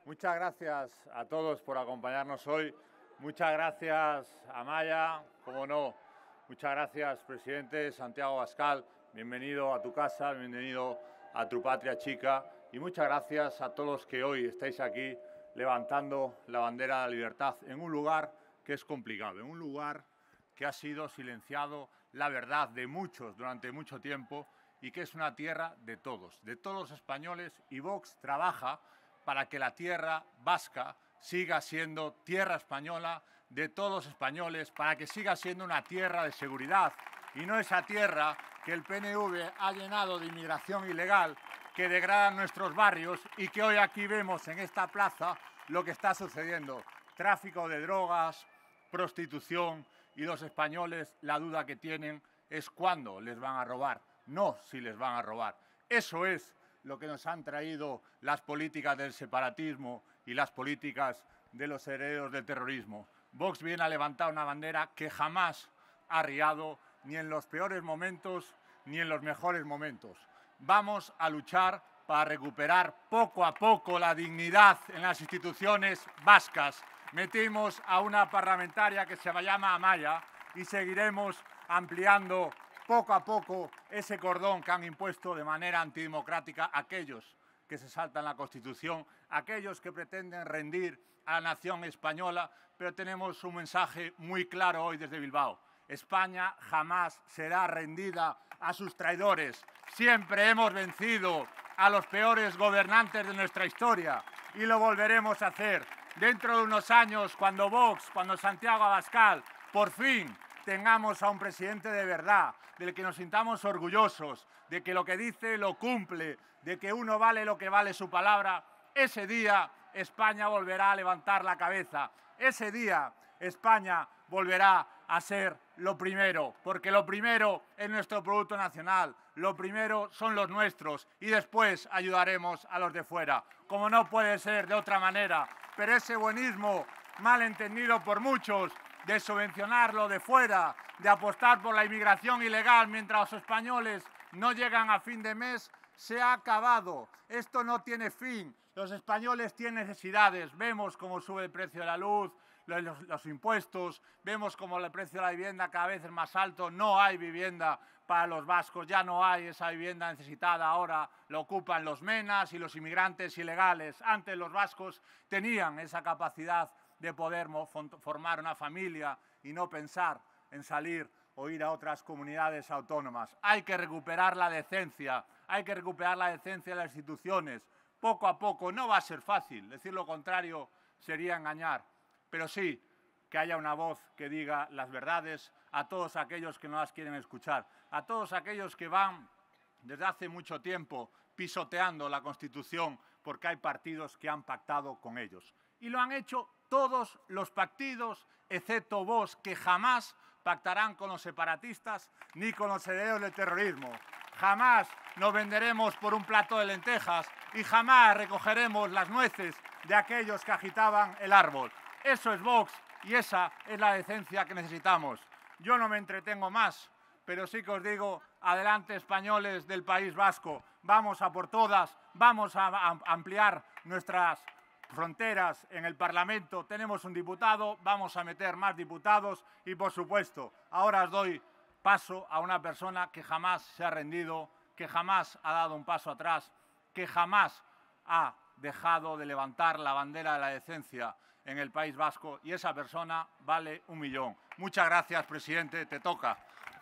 Muchas gracias a todos por acompañarnos hoy. Muchas gracias, Amaya, como no. Muchas gracias, presidente Santiago Abascal. Bienvenido a tu casa, bienvenido a tu patria chica. Y muchas gracias a todos los que hoy estáis aquí levantando la bandera de la libertad en un lugar que es complicado, en un lugar que ha sido silenciado la verdad de muchos durante mucho tiempo y que es una tierra de todos los españoles, y Vox trabaja para que la tierra vasca siga siendo tierra española de todos los españoles, para que siga siendo una tierra de seguridad y no esa tierra que el PNV ha llenado de inmigración ilegal que degrada nuestros barrios y que hoy aquí vemos en esta plaza lo que está sucediendo. Tráfico de drogas, prostitución, y los españoles la duda que tienen es cuándo les van a robar, no si les van a robar. Eso es lo que nos han traído las políticas del separatismo y las políticas de los herederos del terrorismo. Vox viene a levantar una bandera que jamás ha arriado, ni en los peores momentos ni en los mejores momentos. Vamos a luchar para recuperar poco a poco la dignidad en las instituciones vascas. Metimos a una parlamentaria que se llama Amaya y seguiremos ampliando poco a poco ese cordón que han impuesto de manera antidemocrática aquellos que se saltan la Constitución, aquellos que pretenden rendir a la nación española, pero tenemos un mensaje muy claro hoy desde Bilbao. España jamás será rendida a sus traidores. Siempre hemos vencido a los peores gobernantes de nuestra historia y lo volveremos a hacer. Dentro de unos años, cuando Vox, cuando Santiago Abascal, por fin tengamos a un presidente de verdad, del que nos sintamos orgullosos, de que lo que dice lo cumple, de que uno vale lo que vale su palabra, ese día España volverá a levantar la cabeza. Ese día España volverá a ser lo primero, porque lo primero es nuestro producto nacional, lo primero son los nuestros y después ayudaremos a los de fuera, como no puede ser de otra manera. Pero ese buenismo mal entendido por muchos de subvencionar lo de fuera, de apostar por la inmigración ilegal mientras los españoles no llegan a fin de mes, se ha acabado. Esto no tiene fin. Los españoles tienen necesidades. Vemos cómo sube el precio de la luz, los impuestos, vemos cómo el precio de la vivienda cada vez es más alto. No hay vivienda para los vascos, ya no hay esa vivienda necesitada, ahora lo ocupan los menas y los inmigrantes ilegales. Antes los vascos tenían esa capacidad de poder formar una familia y no pensar en salir o ir a otras comunidades autónomas. Hay que recuperar la decencia, hay que recuperar la decencia de las instituciones. Poco a poco, no va a ser fácil, decir lo contrario sería engañar, pero sí que haya una voz que diga las verdades a todos aquellos que no las quieren escuchar, a todos aquellos que van desde hace mucho tiempo pisoteando la Constitución porque hay partidos que han pactado con ellos. Y lo han hecho todos los partidos, excepto Vox, que jamás pactarán con los separatistas ni con los herederos del terrorismo. Jamás nos venderemos por un plato de lentejas y jamás recogeremos las nueces de aquellos que agitaban el árbol. Eso es Vox y esa es la decencia que necesitamos. Yo no me entretengo más, pero sí que os digo, adelante españoles del País Vasco, vamos a por todas, vamos a ampliar nuestras fronteras en el Parlamento, tenemos un diputado, vamos a meter más diputados y, por supuesto, ahora os doy paso a una persona que jamás se ha rendido, que jamás ha dado un paso atrás, que jamás ha dejado de levantar la bandera de la decencia en el País Vasco, y esa persona vale 1 millón. Muchas gracias, presidente, te toca.